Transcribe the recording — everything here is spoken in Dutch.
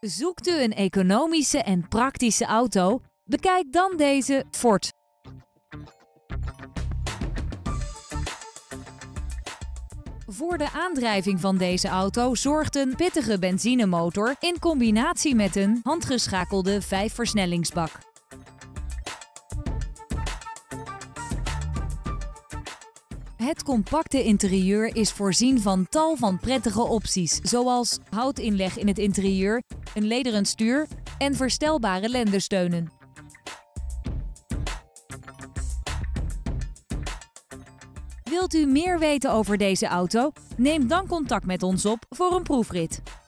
Zoekt u een economische en praktische auto? Bekijk dan deze Ford. Voor de aandrijving van deze auto zorgt een pittige benzinemotor in combinatie met een handgeschakelde 5-versnellingsbak. Het compacte interieur is voorzien van tal van prettige opties, zoals houtinleg in het interieur, een lederen stuur en verstelbare lendensteunen. Wilt u meer weten over deze auto? Neem dan contact met ons op voor een proefrit.